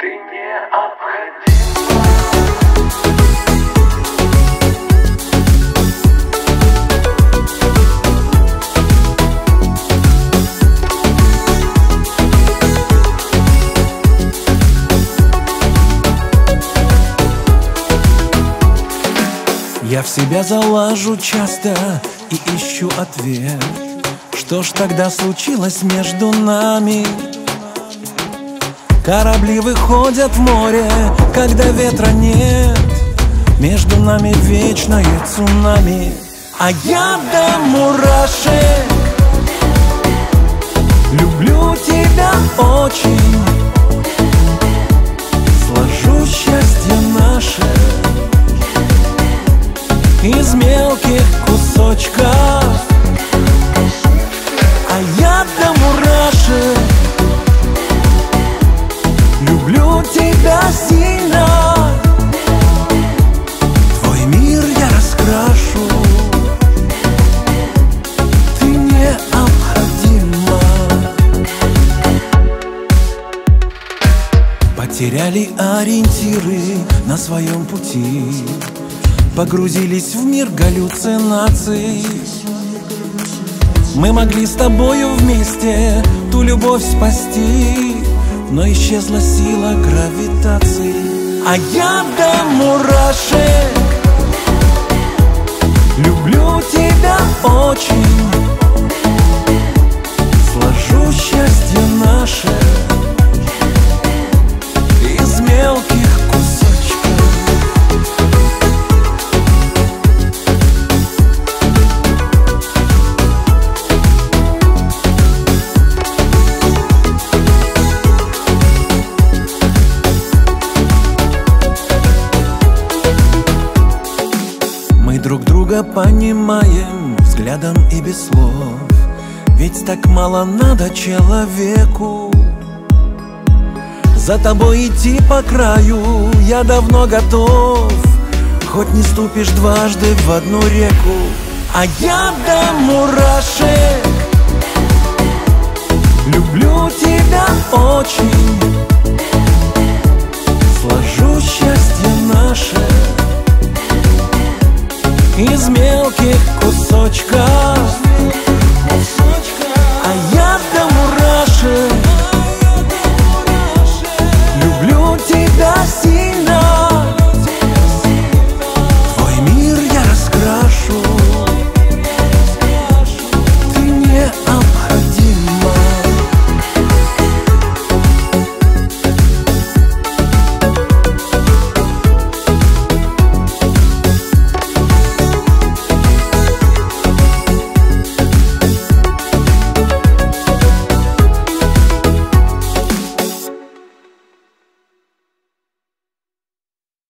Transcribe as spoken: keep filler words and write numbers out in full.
Ты необходим. Я в себя залажу часто и ищу ответ. Что ж тогда случилось между нами? Корабли выходят в море, когда ветра нет. Между нами вечное цунами, а я до мурашек люблю тебя очень. Сложу счастье наше из мелких кусочков, а я до мурашек люблю тебя сильно. Твой мир я раскрашу, ты необходима. Потеряли ориентиры на своем пути, погрузились в мир галлюцинаций. Мы могли с тобою вместе ту любовь спасти, но исчезла сила гравитации, а я до мурашек люблю тебя очень. Сложу счастье наше из мелких кусочков. Друг друга понимаем взглядом и без слов, ведь так мало надо человеку. За тобой идти по краю я давно готов, хоть не ступишь дважды в одну реку, а я до мурашек люблю тебя очень.